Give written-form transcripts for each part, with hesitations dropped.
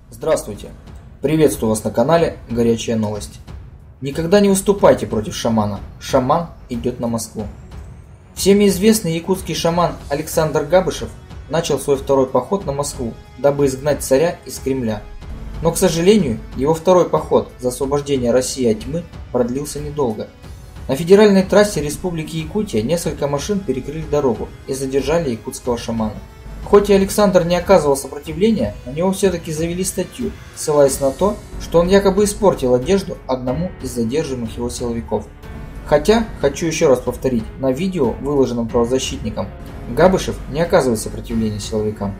Здравствуйте! Приветствую вас на канале Горячая новость. Никогда не выступайте против шамана. Шаман идет на Москву. Всеми известный якутский шаман Александр Габышев начал свой второй поход на Москву, дабы изгнать царя из Кремля. Но, к сожалению, его второй поход за освобождение России от тьмы продлился недолго. На федеральной трассе Республики Якутия несколько машин перекрыли дорогу и задержали якутского шамана. Хоть и Александр не оказывал сопротивления, на него все-таки завели статью, ссылаясь на то, что он якобы испортил одежду одному из задерживаых его силовиков. Хотя, хочу еще раз повторить, на видео, выложенном правозащитником, Габышев не оказывает сопротивления силовикам.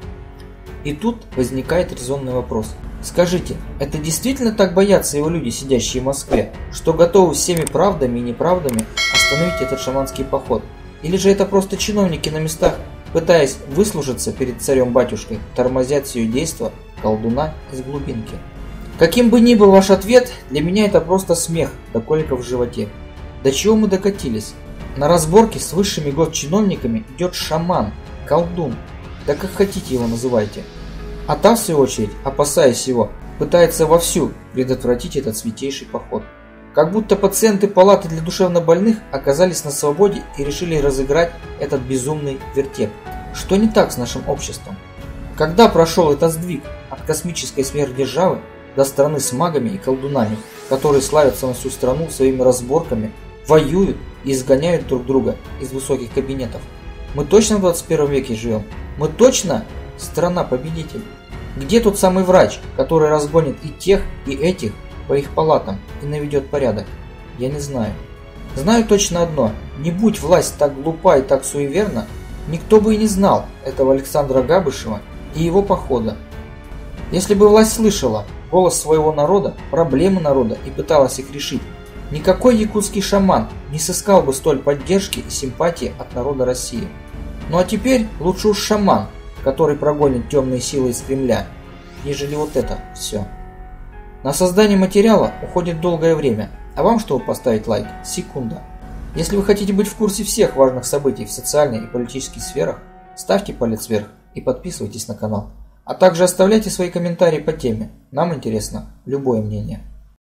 И тут возникает резонный вопрос. Скажите, это действительно так боятся его люди, сидящие в Москве, что готовы всеми правдами и неправдами остановить этот шаманский поход? Или же это просто чиновники на местах, пытаясь выслужиться перед царем-батюшкой, тормозят все действо колдуна из глубинки? Каким бы ни был ваш ответ, для меня это просто смех до коликов в животе. До чего мы докатились? На разборки с высшими госчиновниками идет шаман, колдун, да как хотите его называйте. А та, в свою очередь, опасаясь его, пытается вовсю предотвратить этот святейший поход. Как будто пациенты палаты для душевнобольных оказались на свободе и решили разыграть этот безумный вертеп. Что не так с нашим обществом? Когда прошел этот сдвиг от космической сверхдержавы до страны с магами и колдунами, которые славятся на всю страну своими разборками, воюют и изгоняют друг друга из высоких кабинетов? Мы точно в 21 веке живем? Мы точно страна-победитель? Где тот самый врач, который разгонит и тех, и этих по их палатам и наведет порядок? Я не знаю. Знаю точно одно. Не будь власть так глупа и так суеверна, никто бы и не знал этого Александра Габышева и его похода. Если бы власть слышала голос своего народа, проблемы народа и пыталась их решить, никакой якутский шаман не сыскал бы столь поддержки и симпатии от народа России. Ну а теперь лучше уж шаман, который прогонит темные силы из Кремля, нежели вот это все. На создание материала уходит долгое время, а вам, чтобы поставить лайк, секунда. Если вы хотите быть в курсе всех важных событий в социальной и политических сферах, ставьте палец вверх и подписывайтесь на канал. А также оставляйте свои комментарии по теме, нам интересно любое мнение.